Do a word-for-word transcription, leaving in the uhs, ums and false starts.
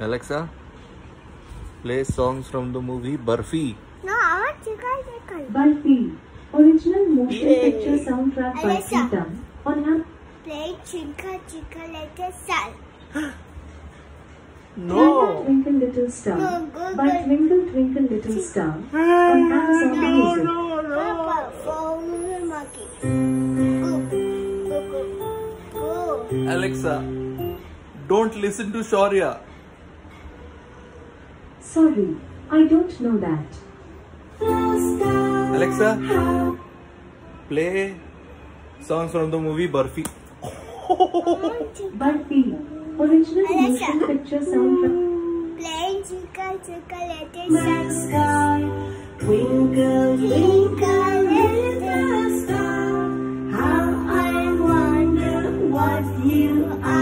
Alexa, play songs from the movie Barfi. No, I want chicken chicken. Barfi, original motion Yay. picture soundtrack by Alexa. Pritam on Am- Play chicken chicken little sun. No. Twinkle Little Star No, go, by go. Twinkle Twinkle Little Star on Amazon No, Music. no, no. Papa, phone monkey. Go, go, go, go. Alexa, don't listen to Shaurya. Sorry, I don't know that. Alexa, play songs from the movie Barfi. Barfi, original Alexa. motion picture soundtrack. Playing chicken chicken little sun. Sky, twinkle, twinkle, little star, how I wonder what you are.